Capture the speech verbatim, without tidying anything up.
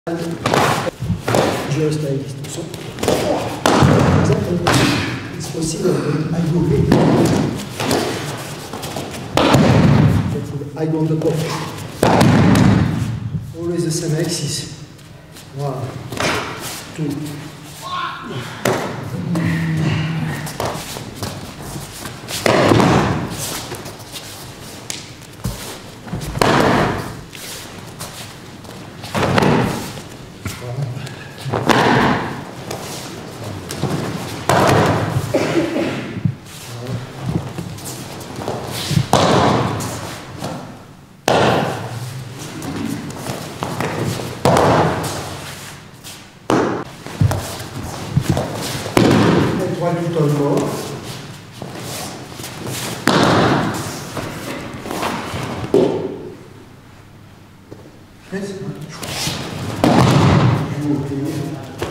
just like this. So, for example, it's possible that I go here. I go on the top. Always the same axis. One, two. One little more. Yes. Okay.